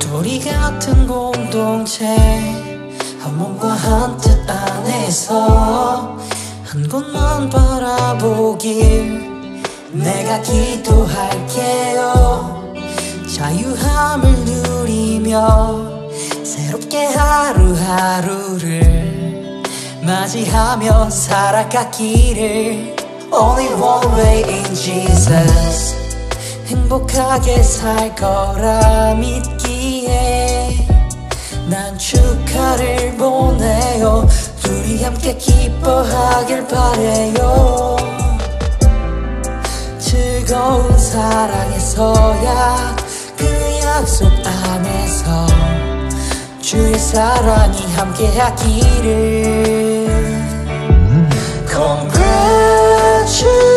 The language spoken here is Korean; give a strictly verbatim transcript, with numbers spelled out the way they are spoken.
우리 같은 공동체 한 몸과 한 뜻 안에서 한 곳만 바라보길 내가 기도할게요. 자유함을 누리며 새롭게 하루하루를 맞이하며 살아가기를. Only one way in Jesus. 행복하게 살 거라 믿기에 난 축하를 보내요. 둘이 함께 기뻐하길 바래요. 즐거운 사랑에서야 그 약속 안에서 주의 사랑이 함께하기를. Congratulations.